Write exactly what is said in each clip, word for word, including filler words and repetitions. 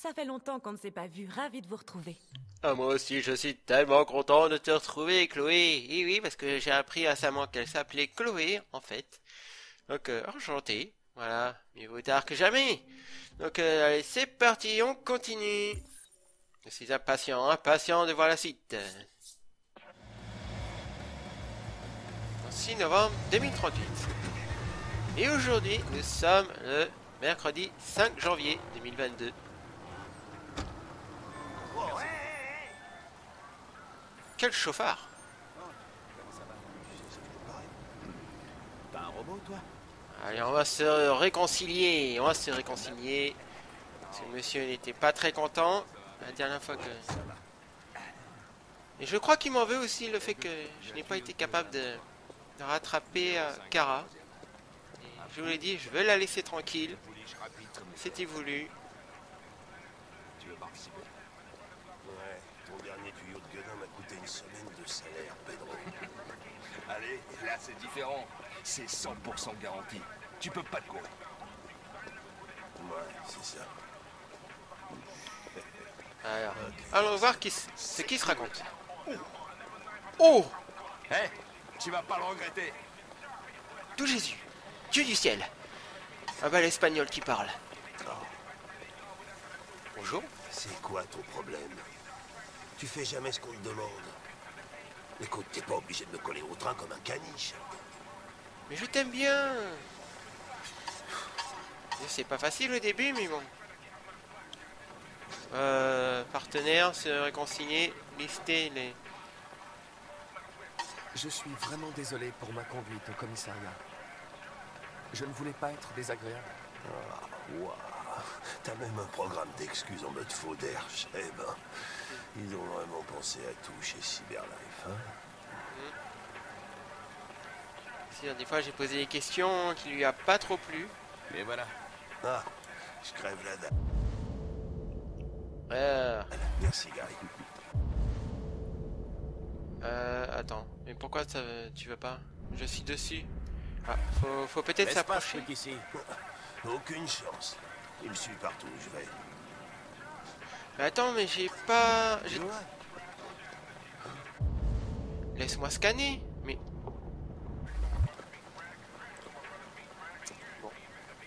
Ça fait longtemps qu'on ne s'est pas vu, ravi de vous retrouver. Ah, moi aussi, je suis tellement content de te retrouver, Chloé. Et oui, parce que j'ai appris récemment qu'elle s'appelait Chloé, en fait. Donc, euh, enchanté. Voilà, mieux vaut tard que jamais. Donc, euh, allez, c'est parti, on continue. Je suis impatient, impatient de voir la suite. six novembre deux mille trente-huit. Et aujourd'hui, nous sommes le mercredi cinq janvier deux mille vingt-deux. Quel chauffard! T'as un robot, toi? Allez, on va se réconcilier, on va se réconcilier. Ce monsieur n'était pas très content la dernière fois que... Et je crois qu'il m'en veut aussi le fait que je n'ai pas été capable de, de rattraper euh, Kara. Et je vous l'ai dit, je vais la laisser tranquille. C'était voulu. Tu veux participer? Ouais, ton dernier tuyau de gueudin m'a coûté une semaine de salaire, Pedro. Allez, là c'est différent. C'est cent pour cent garanti. Tu peux pas te courir. Ouais, c'est ça. Alors, allons voir qui ce qui se raconte. Oh! Hé, hey, tu vas pas le regretter. Tout Jésus! Dieu du ciel! Ah bah l'espagnol qui parle. Oh. Bonjour. C'est quoi ton problème? Tu fais jamais ce qu'on te demande. Écoute, t'es pas obligé de me coller au train comme un caniche. Mais je t'aime bien. C'est pas facile au début, mais bon. Euh, partenaire, se réconcilier, lister les... Je suis vraiment désolé pour ma conduite au commissariat. Je ne voulais pas être désagréable. Ah, waouh. T'as même un programme d'excuses en mode faux d'air, eh ben. Ils ont vraiment pensé à tout chez Cyberlife, hein. Si, des fois j'ai posé des questions qui lui a pas trop plu. Et voilà. Ah, je crève la dalle. Euh, Merci, Gary. euh, attends, mais pourquoi ça, tu veux pas? Je suis dessus. Ah, faut, faut peut-être Laisse pas ce s'approcher. truc ici. Aucune chance. Il me suit partout où je vais. Mais attends, mais j'ai pas... j'ai- Ouais. Laisse-moi scanner. Mais... Bon.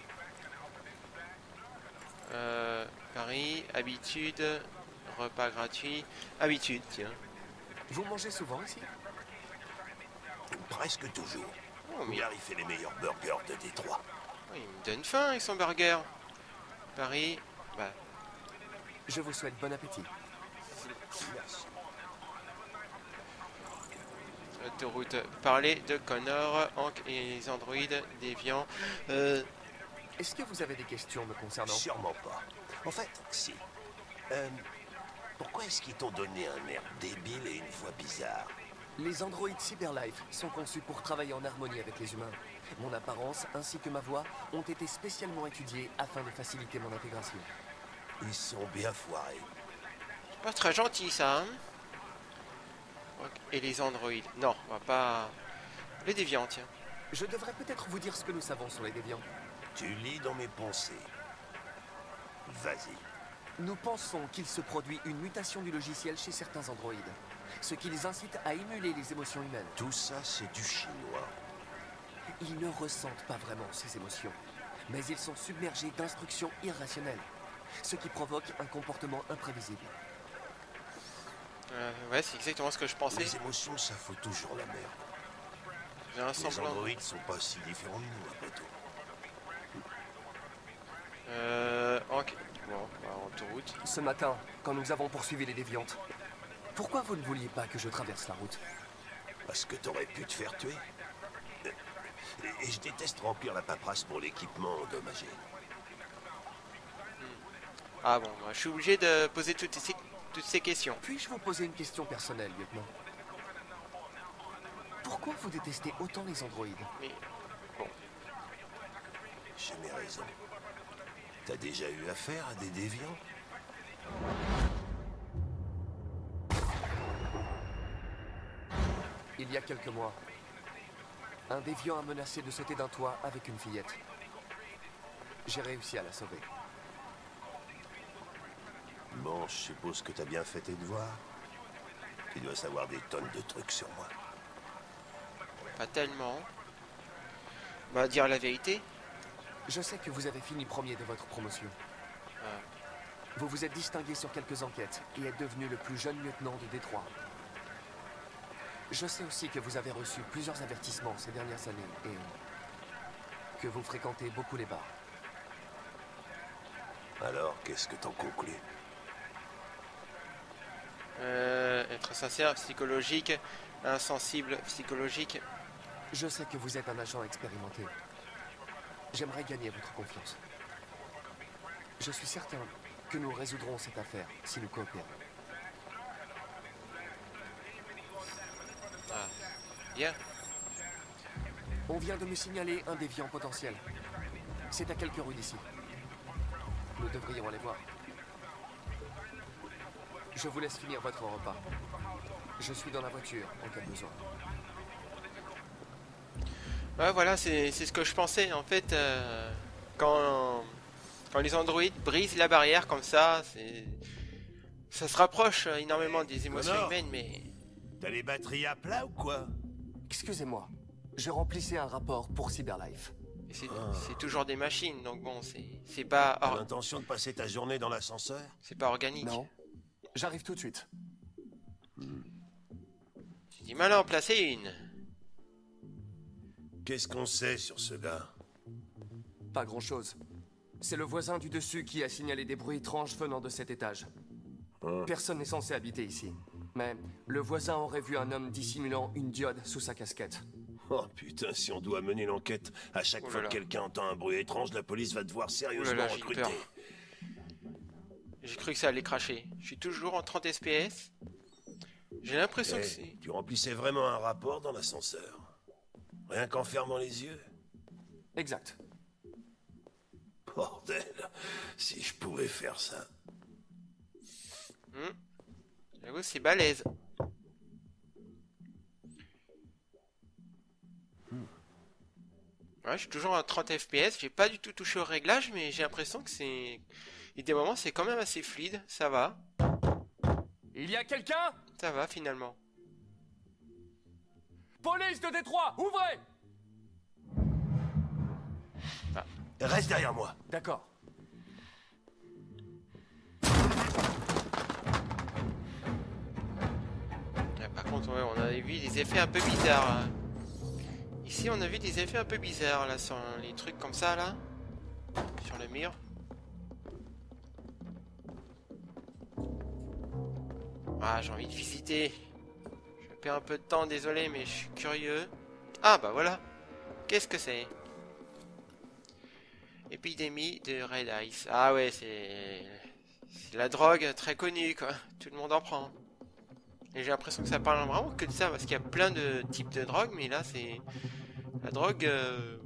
Euh, Paris, habitude, repas gratuit. Habitude, tiens. Vous mangez souvent ici? Presque toujours. Oh, mais Gary fait les meilleurs burgers de Détroit. oh, il me donne faim avec son burger. Paris, bah... Je vous souhaite bon appétit. Merci. Autoroute, parler de Connor, Hank et les androïdes déviants. Euh, Est-ce que vous avez des questions me concernant? Sûrement pas. En fait, si. Euh, pourquoi est-ce qu'ils t'ont donné un air débile et une voix bizarre? Les androïdes Cyberlife sont conçus pour travailler en harmonie avec les humains. Mon apparence ainsi que ma voix ont été spécialement étudiées afin de faciliter mon intégration. Ils sont bien foirés. pas très gentil ça, hein. Et les androïdes. Non, on va pas... Les déviants, tiens. Je devrais peut-être vous dire ce que nous savons sur les déviants. Tu lis dans mes pensées. Vas-y. Nous pensons qu'il se produit une mutation du logiciel chez certains androïdes, ce qui les incite à émuler les émotions humaines. Tout ça, c'est du chinois. Ils ne ressentent pas vraiment ces émotions, mais ils sont submergés d'instructions irrationnelles, ce qui provoque un comportement imprévisible. Euh, ouais, c'est exactement ce que je pensais. Les émotions, ça fout toujours la merde. J'ai un Les semblant. androïdes sont pas si différents de nous, après tout. Euh... Ok. Bon, bah, autoroute. Ce matin, quand nous avons poursuivi les déviantes, pourquoi vous ne vouliez pas que je traverse la route? Parce que t'aurais pu te faire tuer. Et, et je déteste remplir la paperasse pour l'équipement endommagé. Ah bon, bah, je suis obligé de poser toutes ces, toutes ces questions. Puis-je vous poser une question personnelle, lieutenant? Pourquoi vous détestez autant les androïdes? Mais... Bon. J'ai mes raisons. T'as déjà eu affaire à des déviants? Il y a quelques mois, un déviant a menacé de sauter d'un toit avec une fillette. J'ai réussi à la sauver. Bon, je suppose que t'as bien fait tes devoirs. Tu dois savoir des tonnes de trucs sur moi. Pas tellement. On va dire la vérité. Je sais que vous avez fini premier de votre promotion. Ah. Vous vous êtes distingué sur quelques enquêtes et êtes devenu le plus jeune lieutenant de Détroit. Je sais aussi que vous avez reçu plusieurs avertissements ces dernières années et que vous fréquentez beaucoup les bars. Alors, qu'est-ce que t'en conclus? Euh, être sincère, psychologique, insensible, psychologique. Je sais que vous êtes un agent expérimenté. J'aimerais gagner votre confiance. Je suis certain que nous résoudrons cette affaire si nous coopérons. Ah, bien. On vient de me signaler un déviant potentiel. C'est à quelques rues d'ici. Nous devrions aller voir. Je vous laisse finir votre repas. Je suis dans la voiture en cas de besoin. Ouais, voilà, c'est ce que je pensais. En fait, euh, quand, quand les androïdes brisent la barrière comme ça, c'est ça se rapproche énormément des émotions Connor, humaines, mais... T'as les batteries à plat ou quoi? Excusez-moi, je remplissais un rapport pour Cyberlife. C'est Ah. toujours des machines, donc bon, c'est pas, T'as or, l'intention de passer ta journée dans l'ascenseur? c'est pas organique. Non, j'arrive tout de suite. J'ai du mal à en placer une. Qu'est-ce qu'on sait sur ce gars? Pas grand-chose. C'est le voisin du dessus qui a signalé des bruits étranges venant de cet étage. Hein? Personne n'est censé habiter ici. Mais le voisin aurait vu un homme dissimulant une diode sous sa casquette. Oh putain, si on doit mener l'enquête, à chaque Oh là fois là. que quelqu'un entend un bruit étrange, la police va devoir sérieusement Oh là là, j'ai recruter. peur. J'ai cru que ça allait cracher. Je suis toujours en trente F P S. J'ai l'impression Eh, que c'est... tu remplissais vraiment un rapport dans l'ascenseur? Rien qu'en fermant les yeux? Exact. Bordel, si je pouvais faire ça. Hmm. J'avoue, c'est balèze. Ouais, je suis toujours à trente F P S. J'ai pas du tout touché au réglage, mais j'ai l'impression que c'est... Et des moments, c'est quand même assez fluide. Ça va. Il y a quelqu'un? Ça va, finalement. Police de Détroit, ouvrez! Reste derrière moi. D'accord. Ah, par contre, ouais, on avait vu des effets un peu bizarres. Hein. Ici, on a vu des effets un peu bizarres, là, sur les trucs comme ça, là. Sur le mur. Ah, j'ai envie de visiter. Je perds un peu de temps, désolé, mais je suis curieux. Ah, bah voilà. Qu'est-ce que c'est? Épidémie de Red Ice. Ah ouais, c'est... C'est la drogue très connue, quoi. Tout le monde en prend. Et j'ai l'impression que ça parle vraiment que de ça, parce qu'il y a plein de types de drogue, mais là, c'est... La drogue... Euh...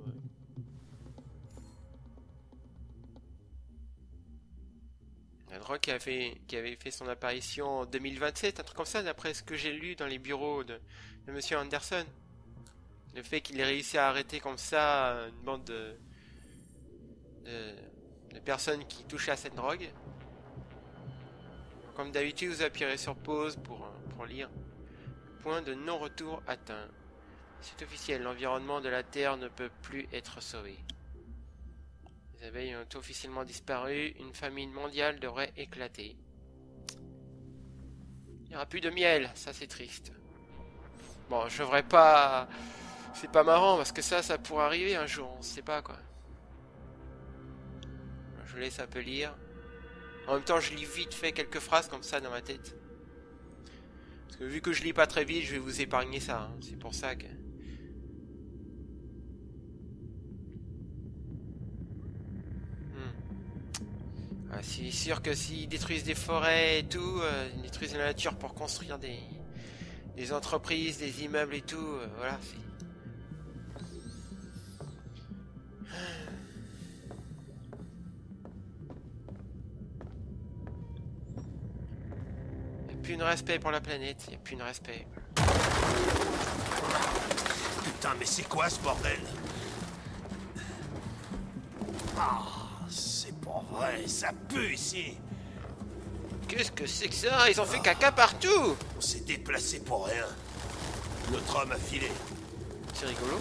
La drogue qui, a fait... qui avait fait son apparition en deux mille vingt-sept, un truc comme ça, d'après ce que j'ai lu dans les bureaux de, de Monsieur Anderson. Le fait qu'il ait réussi à arrêter comme ça une bande de... De, de personnes qui touchent à cette drogue. Comme d'habitude, vous appuyez sur pause pour, pour lire. Point de non-retour atteint. C'est officiel, l'environnement de la Terre ne peut plus être sauvé. Les abeilles ont officiellement disparu, une famine mondiale devrait éclater. Il n'y aura plus de miel, ça c'est triste. Bon, je devrais pas... C'est pas marrant, parce que ça, ça pourrait arriver un jour, on sait pas quoi. Je laisse un peu lire. En même temps, je lis vite fait quelques phrases comme ça dans ma tête. Parce que vu que je lis pas très vite, je vais vous épargner ça. Hein. C'est pour ça que... Hmm. Ah, c'est sûr que s'ils détruisent des forêts et tout, euh, ils détruisent la nature pour construire des, des entreprises, des immeubles et tout, euh, voilà, c'est... Plus de respect pour la planète, il n'y a plus de respect. Putain, mais c'est quoi ce bordel? Ah, c'est pas vrai, ça pue ici. Qu'est-ce que c'est que ça? Ils ont fait caca partout. On s'est déplacé pour rien. Notre homme a filé. C'est rigolo.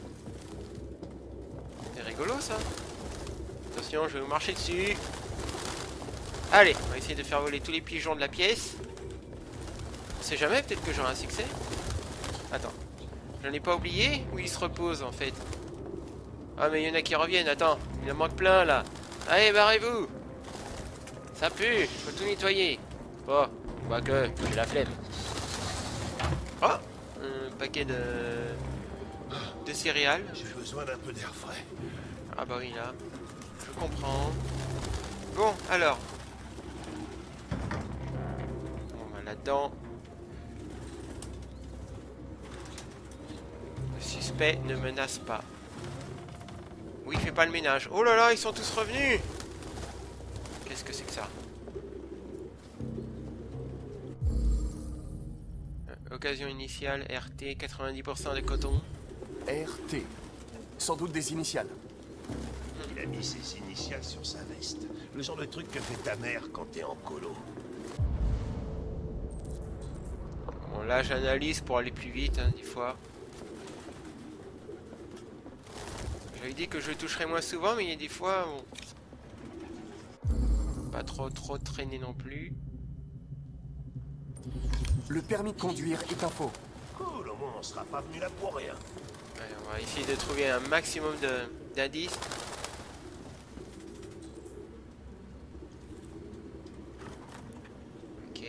C'est rigolo ça. Attention, je vais vous marcher dessus. Allez, on va essayer de faire voler tous les pigeons de la pièce. On sait jamais, peut-être que j'aurai un succès. Attends, j'en ai pas oublié ou ils se reposent en fait? Ah mais il y en a qui reviennent, attends, il en manque plein là. Allez, barrez-vous. Ça pue, faut tout nettoyer. Oh, quoique, j'ai la flemme. Oh, un paquet de... de céréales. J'ai besoin d'un peu d'air frais. Ah bah oui là, je comprends. Bon, alors. On va là-dedans. Le suspect ne menace pas. Oui, il fait pas le ménage. Oh là là, ils sont tous revenus. Qu'est-ce que c'est que ça? euh, Occasion initiale, R T, quatre-vingt-dix pour cent de coton. R T. Sans doute des initiales. Il a mis ses initiales sur sa veste. Le genre de truc que fait ta mère quand t'es en colo. Bon, là, j'analyse pour aller plus vite, hein, des fois. J'avais dit que je toucherais moins souvent, mais il y a des fois... Bon, pas trop trop traîner non plus. Le permis de conduire est un faux. Cool, au moins on sera pas venu là pour rien. Allez, on va essayer de trouver un maximum de d'indices. Ok.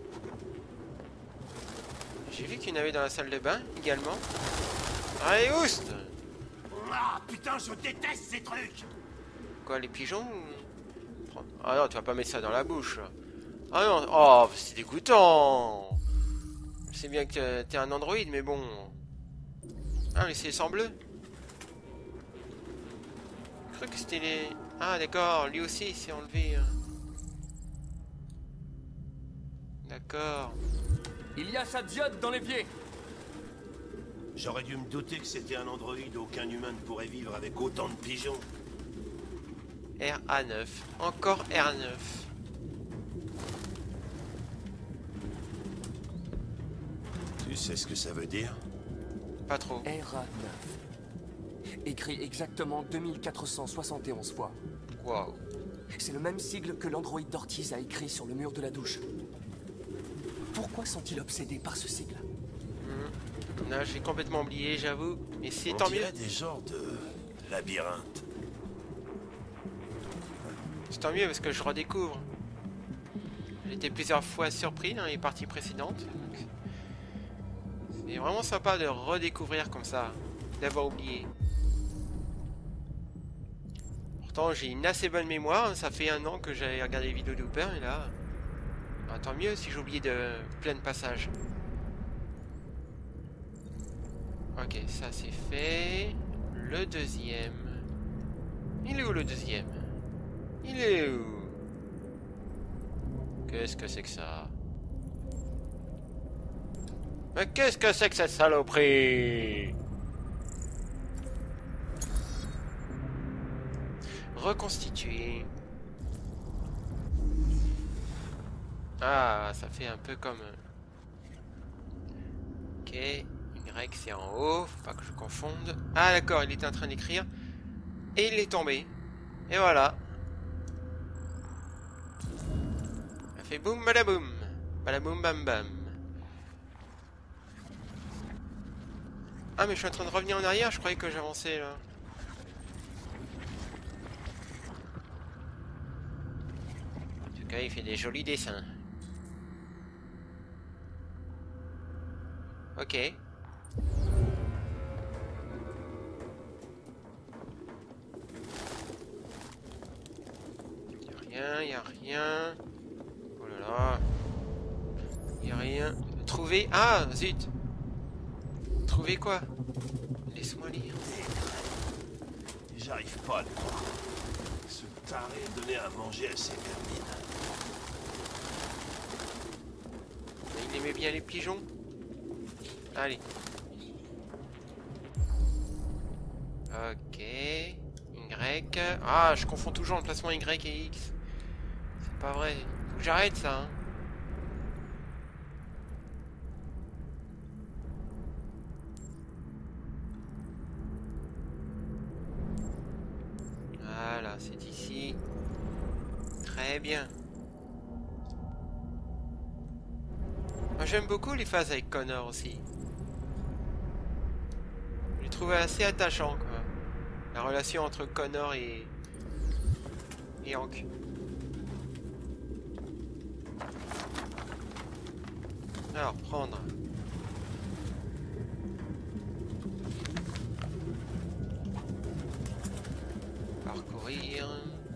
J'ai vu qu'il y en avait dans la salle de bain également. Allez, oust! Ah putain, je déteste ces trucs. Quoi, les pigeons ou... Ah non, tu vas pas mettre ça dans la bouche. Ah non, oh, c'est dégoûtant. Je sais bien que t'es un androïde, mais bon. Ah, mais c'est sans bleu. Je crois que c'était les... Ah d'accord, lui aussi il s'est enlevé. D'accord. Il y a sa diode dans l'évier. J'aurais dû me douter que c'était un androïde. Aucun humain ne pourrait vivre avec autant de pigeons. R A neuf. Encore R neuf. Tu sais ce que ça veut dire? Pas trop. R A neuf. Écrit exactement deux mille quatre cent soixante et onze fois. Waouh. C'est le même sigle que l'androïde d'Ortiz a écrit sur le mur de la douche. Pourquoi sont-ils obsédés par ce sigle? Mmh. Là, j'ai complètement oublié, j'avoue. Mais c'est On tant mieux. dirait des genres de labyrinthe. C'est tant mieux parce que je redécouvre. J'étais plusieurs fois surpris dans les parties précédentes. Donc, c'est vraiment sympa de redécouvrir comme ça, d'avoir oublié. Pourtant, j'ai une assez bonne mémoire. Ça fait un an que j'avais regardé les vidéos de Hooper et là, bah, tant mieux si j'ai oublié de plein de passages. Ok, ça c'est fait. Le deuxième. Il est où le deuxième? Il est où? Qu'est-ce que c'est que ça? Mais qu'est-ce que c'est que cette saloperie? Reconstituer. Ah, ça fait un peu comme... Ok, Y c'est en haut, faut pas que je confonde. Ah d'accord, il était en train d'écrire. Et il est tombé. Et voilà. Ça fait boum badaboum. Badaboum bam bam. Ah mais je suis en train de revenir en arrière, je croyais que j'avançais là. En tout cas il fait des jolis dessins. Ok. Y'a rien, y'a rien. Oh là là. Y'a rien. Trouver. Ah zut. Trouver quoi? Laisse-moi lire. J'arrive pas à le croire. Ce taré donnait à manger à ses gamines. Il aimait bien les pigeons. Allez. Ok. Y. Ah, je confonds toujours l'emplacement Y et X. C'est pas vrai. Faut que j'arrête ça. Hein. Voilà, c'est ici. Très bien. Moi j'aime beaucoup les phases avec Connor aussi. Je l'ai trouvé assez attachant quoi. La relation entre Connor et... et Hank. Alors, prendre. Parcourir.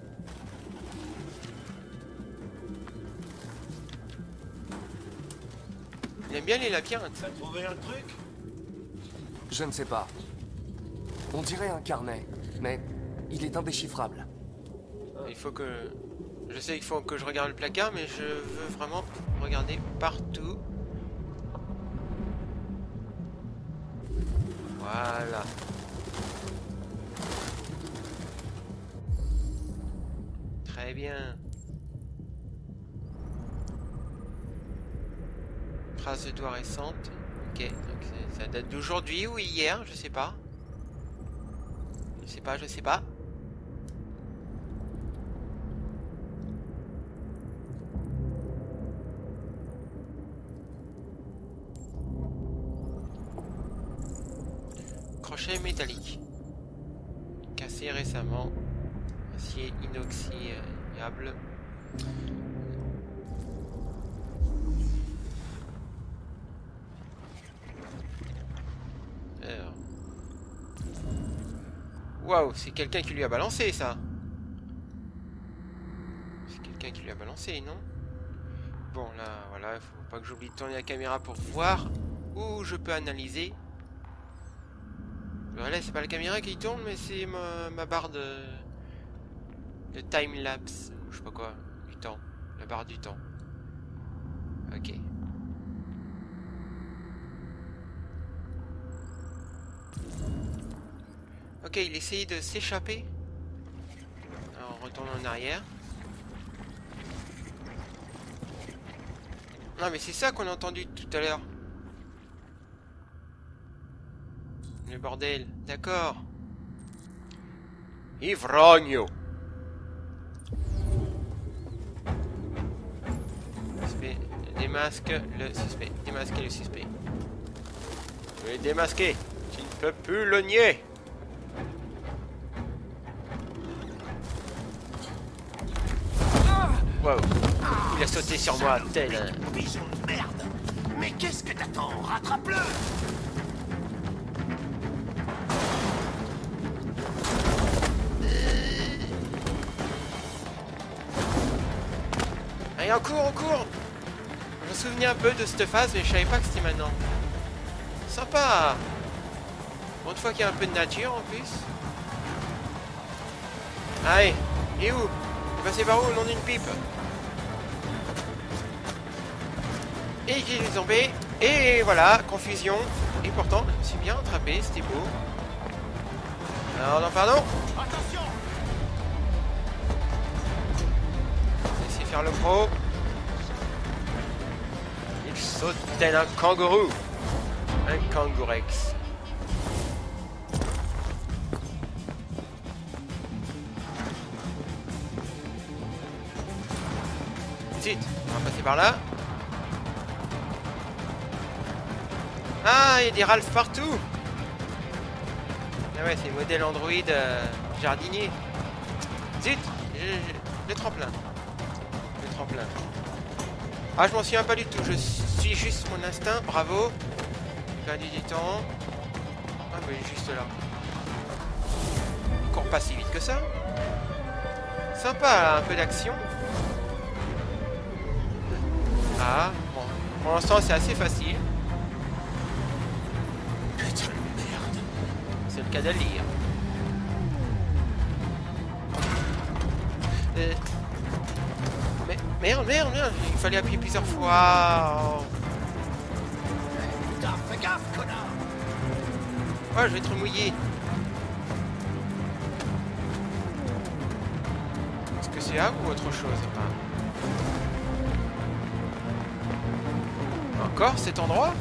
Il aime bien les labyrinthes. T'as trouvé un truc? Je ne sais pas. On dirait un carnet, mais il est indéchiffrable. Il faut que... Je sais qu'il faut que je regarde le placard, mais je veux vraiment regarder partout. Voilà. Très bien. Trace de doigts récente. Ok, donc ça date d'aujourd'hui ou hier, je sais pas. Je sais pas, je sais pas. Crochet métallique. Cassé récemment. Acier inoxydable. Alors. Waouh, c'est quelqu'un qui lui a balancé ça. C'est quelqu'un qui lui a balancé, non? Bon, là, voilà, il faut pas que j'oublie de tourner la caméra pour voir où je peux analyser. Là, c'est pas la caméra qui tourne, mais c'est ma, ma barre de... de time-lapse, ou je sais pas quoi, du temps. La barre du temps. Ok. Ok, il essayait de s'échapper. Alors, on retourne en arrière. Non, mais c'est ça qu'on a entendu tout à l'heure. Le bordel, d'accord. Ivrogno. Suspect, démasque le suspect. Démasquer le suspect. Je vais démasquer. Tu ne peux plus le nier. Wow. Il a sauté sur moi, tel un... Bison de merde. Mais qu'est-ce que t'attends? Rattrape-le! Allez, on court, on court. Je me souvenais un peu de cette phase, mais je savais pas que c'était maintenant. Sympa. Bon, une fois qu'il y a un peu de nature en plus. Allez, il est où? Il est passé par où le nom d'une pipe? Et il est tombé. Et voilà, confusion. Et pourtant, je me suis bien attrapé, c'était beau. Alors, non, pardon. Attention! Laissez faire le pro. Il saute tel un kangourou. Un kangourex. Zut, on va passer par là. Ah, il y a des Ralph partout. Ah ouais, c'est modèle Android euh, jardinier. Zut, je, je, le tremplin. Le tremplin. Ah, je m'en souviens pas du tout. Je suis juste mon instinct. Bravo. J'ai perdu du temps. Ah, bah, il est juste là. Il court pas si vite que ça. Sympa, un peu d'action. Ah, bon. Pour l'instant, c'est assez facile. Putain de merde. C'est le cas de le lire. Euh... Mais merde, merde, merde, il fallait appuyer plusieurs fois. Oh. Putain, fais gaffe, connard! Oh, je vais être mouillé. Est-ce que c'est A ou autre chose? Enfin... Encore cet endroit?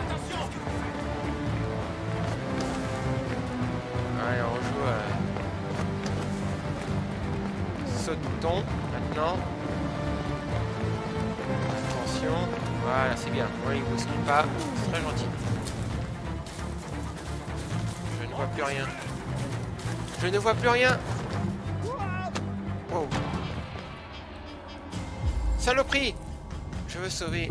Allez, on joue à... Sautons maintenant. Attention. Voilà, c'est bien. Moi, il ne bouscule pas. C'est très gentil. Je ne vois plus rien. Je ne vois plus rien. Wow. Saloperie! Je veux sauver.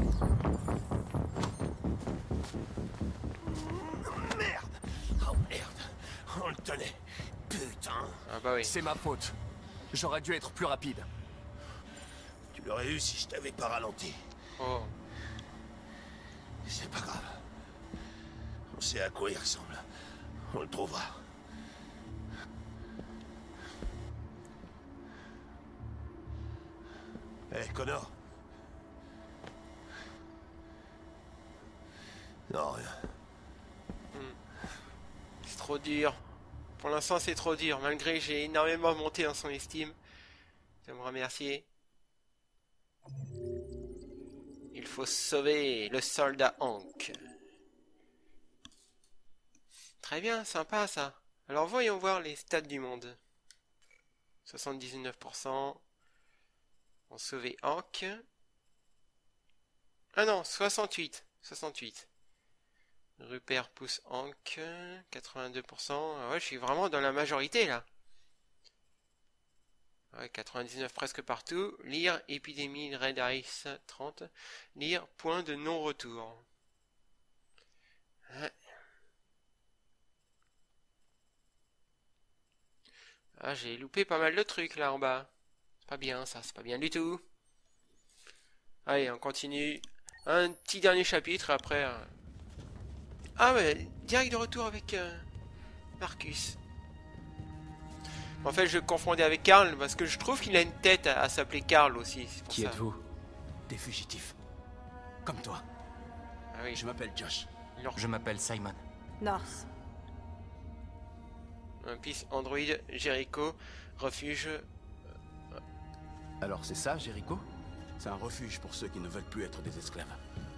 Merde! Oh merde! On le tenait. Putain! Ah bah oui. C'est ma faute. J'aurais dû être plus rapide. Tu l'aurais eu si je t'avais pas ralenti. Oh. C'est pas grave. On sait à quoi il ressemble. On le trouvera. Hé, hey, Connor. Non, rien. C'est trop dur. Pour l'instant, c'est trop dur. Malgré que j'ai énormément monté dans son estime. Je me remercier. Il faut sauver le soldat Hank. Très bien, sympa ça. Alors voyons voir les stats du monde. soixante-dix-neuf pour cent. On sauvé Hank. Ah non, soixante-huit. soixante-huit. Rupert pousse Hank. quatre-vingt-deux pour cent. Ah ouais, je suis vraiment dans la majorité là. Ouais, quatre-vingt-dix-neuf presque partout. Lire, épidémie, Red Ice, trente. Lire, point de non-retour. Ouais. Ah, j'ai loupé pas mal de trucs là en bas. C'est pas bien ça, c'est pas bien du tout. Allez, on continue. Un petit dernier chapitre après. Euh... Ah ouais, direct de retour avec euh, Marcus. En fait, je confondais avec Karl parce que je trouve qu'il a une tête à, à s'appeler Karl aussi. Qui êtes-vous? Des fugitifs. Comme toi. Ah oui. Je m'appelle Josh. Je m'appelle Simon. North. Un piste Android, Jericho, refuge. Alors c'est ça, Jericho? C'est un refuge pour ceux qui ne veulent plus être des esclaves.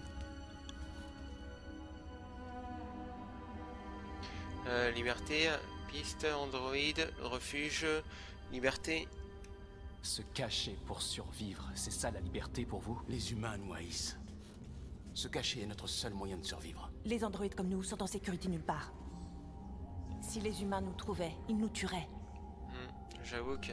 Euh, liberté, piste Android, refuge, liberté. Se cacher pour survivre, c'est ça la liberté pour vous? Les humains nous haïssent. Se cacher est notre seul moyen de survivre. Les androïdes comme nous sont en sécurité nulle part. Si les humains nous trouvaient, ils nous tueraient. Hmm, j'avoue que...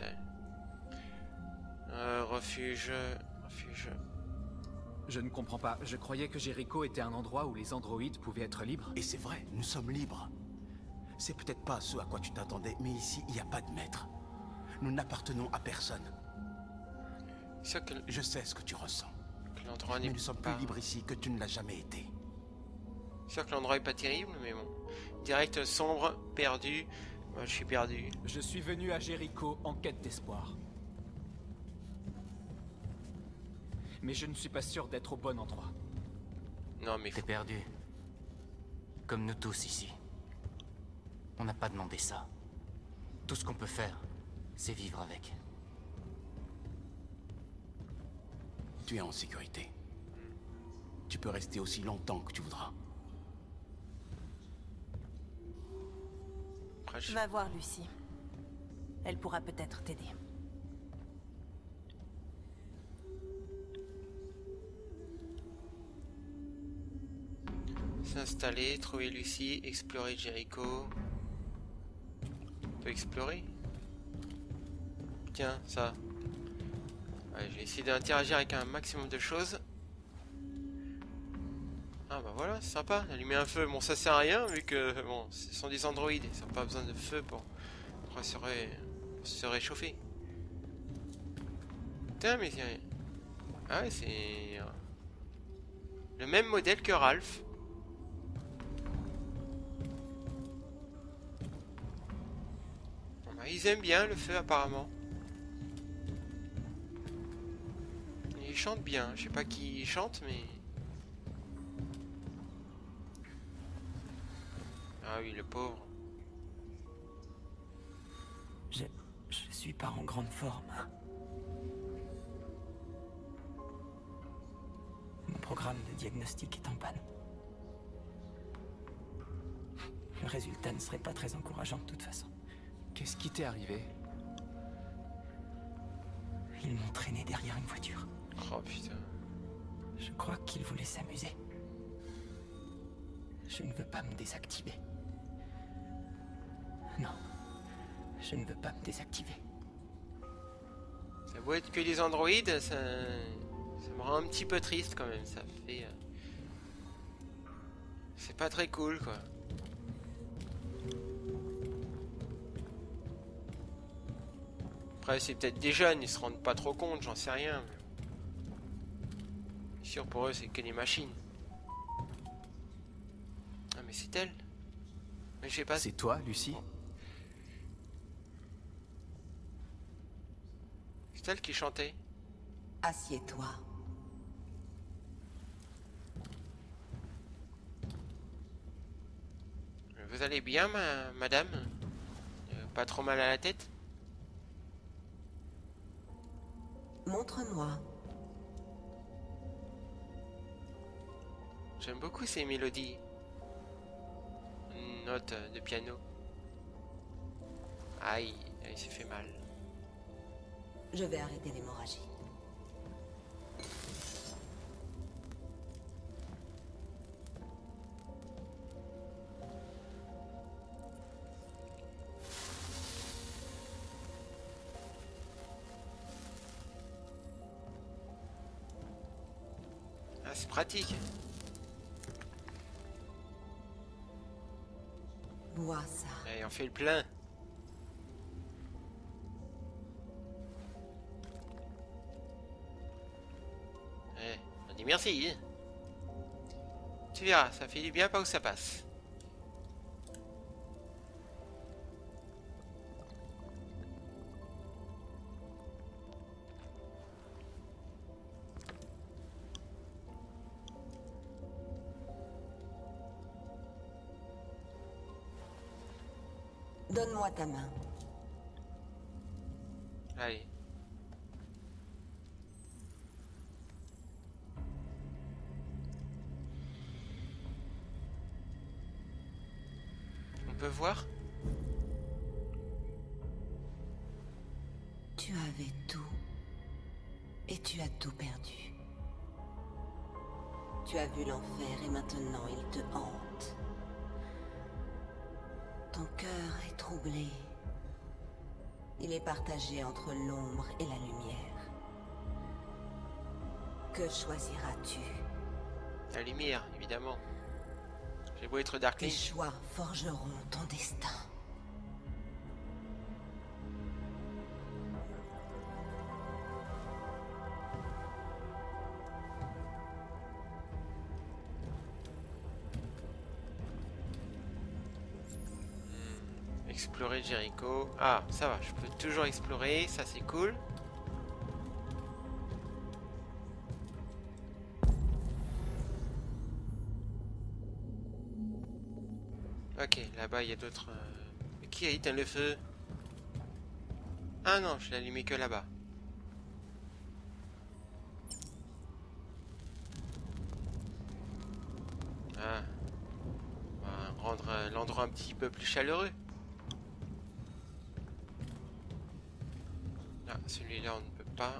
Euh, refuge... Refuge... Je ne comprends pas. Je croyais que Jericho était un endroit où les androïdes pouvaient être libres. Et c'est vrai, nous sommes libres. C'est peut-être pas ce à quoi tu t'attendais, mais ici, il n'y a pas de maître. Nous n'appartenons à personne. C'est que... Je sais ce que tu ressens. que l'endroit Mais n'est nous sommes pas... plus libres ici que tu ne l'as jamais été. C'est sûr que l'endroit est pas terrible, mais bon. Direct sombre, perdu. Moi, je suis perdu. Je suis venu à Jericho en quête d'espoir. Mais je ne suis pas sûr d'être au bon endroit. Non, mais... T'es perdu. Comme nous tous ici. On n'a pas demandé ça. Tout ce qu'on peut faire, c'est vivre avec. Tu es en sécurité. Tu peux rester aussi longtemps que tu voudras. Après, je... Va voir Lucie. Elle pourra peut-être t'aider. S'installer, trouver Lucie, explorer Jericho. On peut explorer? Tiens, ça. Ouais, je vais essayer d'interagir avec un maximum de choses. Ah bah voilà, c'est sympa, allumer un feu. Bon, ça sert à rien vu que bon, ce sont des androïdes, ils n'ont pas besoin de feu pour, pour se, ré... pour se réchauffer. Putain, mais c'est... Ah ouais, c'est... le même modèle que Ralph. Bon, bah, ils aiment bien le feu apparemment. Ils chantent bien, je sais pas qui chante mais... Ah oui, le pauvre. Je... je suis pas en grande forme. Mon programme programme de diagnostic est en panne. Le résultat ne serait pas très encourageant de toute façon. Qu'est-ce qui t'est arrivé? Ils m'ont traîné derrière une voiture. Oh putain. Je crois qu'ils voulaient s'amuser. Je ne veux pas me désactiver. Non, je ne veux pas me désactiver. Ça doit être que des androïdes, ça, ça me rend un petit peu triste quand même. Ça fait, euh... c'est pas très cool quoi. Après c'est peut-être des jeunes, ils se rendent pas trop compte, j'en sais rien. Bien sûr pour eux c'est que des machines. Ah mais c'est elle. Mais je sais pas. C'est toi, Lucie? C'est elle qui chantait. Assieds-toi. Vous allez bien, ma madame? euh, Pas trop mal à la tête? Montre-moi. J'aime beaucoup ces mélodies. Une note de piano. Aïe, il s'est fait mal. Je vais arrêter l'hémorragie. Ah, c'est pratique. Bois ça. Et on fait le plein. Eh, on dit merci. Hein. Tu verras, ça fait du bien pas où ça passe. Donne-moi ta main. Allez. On peut voir? Tu avais tout. Et tu as tout perdu. Tu as vu l'enfer et maintenant il te hante. Ton cœur est troublé. Il est partagé entre l'ombre et la lumière. Que choisiras-tu? La lumière, évidemment. J'ai beau être Tes Darkling. choix forgeront ton destin. Explorer Jericho. Ah, ça va, je peux toujours explorer, ça c'est cool. Ok, là-bas il y a d'autres... Euh... Qui a éteint le feu? Ah non, je l'ai allumé que là-bas. Ah. On va rendre euh, l'endroit un petit peu plus chaleureux. Ah, celui-là on ne peut pas.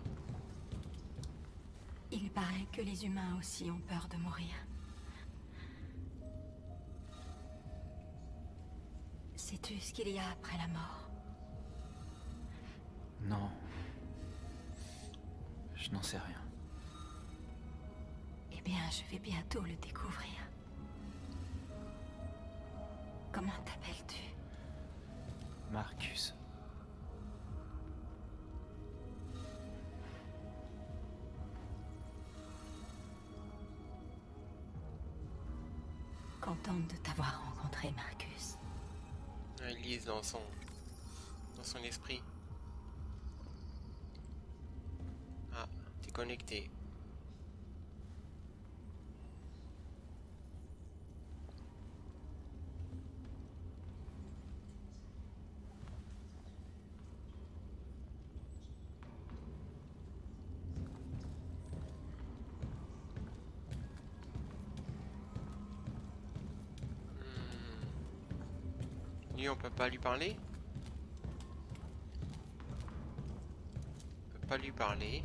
Il paraît que les humains aussi ont peur de mourir. Sais-tu ce qu'il y a après la mort? Non. Je n'en sais rien. Eh bien, je vais bientôt le découvrir. Comment t'appelles-tu? Marcus. Contente de t'avoir rencontré, Marcus. Il lise dans son... dans son esprit. Ah, t'es connecté. Lui, on peut pas lui parler. On peut pas lui parler.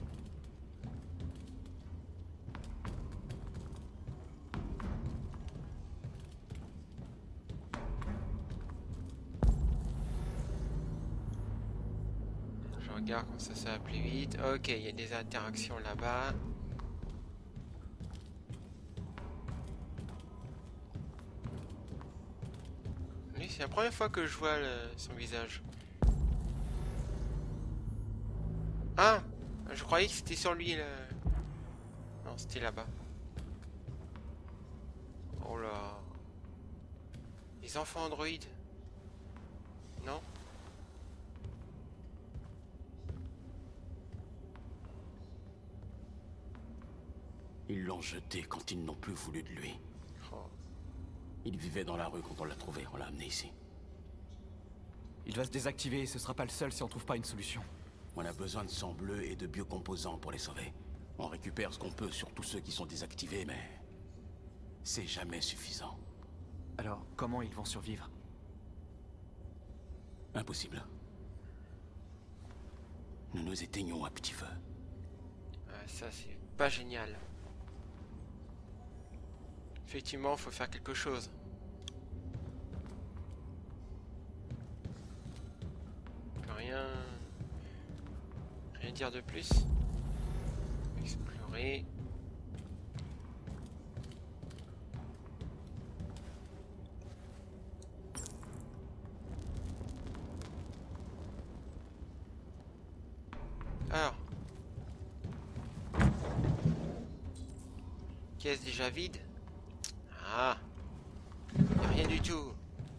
Je regarde comme ça, ça va plus vite. Ok, il y a des interactions là-bas. Lui, c'est la première fois que je vois le, son visage. Ah, je croyais que c'était sur lui. Le... Non, c'était là-bas. Oh là. Les enfants Android. Non? Ils l'ont jeté quand ils n'ont plus voulu de lui. Oh. Il vivait dans la rue quand on l'a trouvé, on l'a amené ici. Il va se désactiver et ce sera pas le seul si on trouve pas une solution. On a besoin de sang bleu et de biocomposants pour les sauver. On récupère ce qu'on peut sur tous ceux qui sont désactivés, mais... c'est jamais suffisant. Alors, comment ils vont survivre? Impossible. Nous nous éteignons à petit feu. Ah, ça, c'est pas génial. Effectivement, faut faire quelque chose. On peut rien... rien dire de plus. Explorer. Alors. Caisse déjà vide. Ah. Y a rien du tout.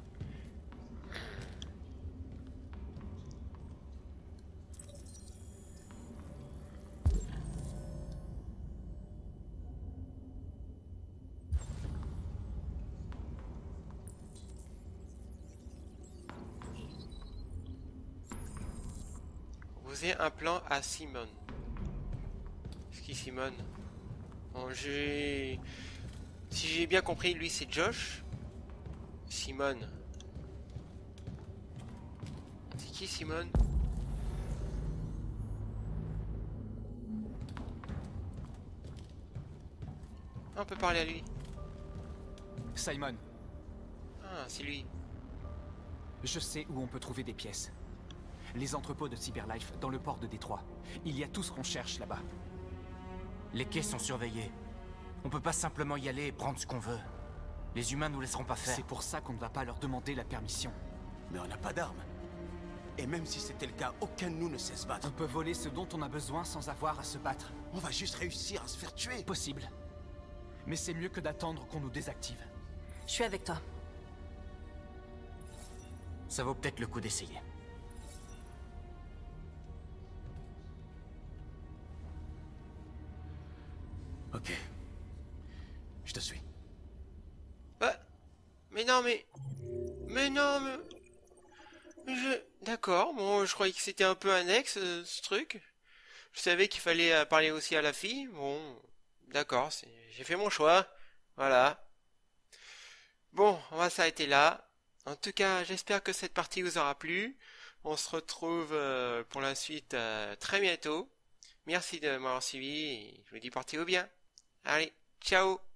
Proposer un plan à Simone. C'est qui Simone? Bon, j'ai... Si j'ai bien compris, lui c'est Josh. Simone. C'est qui Simone? Ah, on peut parler à lui. Simon. Ah, c'est lui. Je sais où on peut trouver des pièces. Les entrepôts de Cyberlife dans le port de Détroit. Il y a tout ce qu'on cherche là-bas. Les quais sont surveillés. On peut pas simplement y aller et prendre ce qu'on veut. Les humains nous laisseront pas faire. C'est pour ça qu'on ne va pas leur demander la permission. Mais on n'a pas d'armes. Et même si c'était le cas, aucun de nous ne sait se battre. On peut voler ce dont on a besoin sans avoir à se battre. On va juste réussir à se faire tuer. Possible. Mais c'est mieux que d'attendre qu'on nous désactive. Je suis avec toi. Ça vaut peut-être le coup d'essayer. Ok. Je te suis. Bah, mais non, mais... Mais non, mais... Je... D'accord, bon, je croyais que c'était un peu annexe, euh, ce truc. Je savais qu'il fallait euh, parler aussi à la fille. Bon, d'accord, j'ai fait mon choix. Voilà. Bon, on va s'arrêter là. En tout cas, j'espère que cette partie vous aura plu. On se retrouve euh, pour la suite euh, très bientôt. Merci de m'avoir suivi et je vous dis portez-vous bien. Allez, ciao!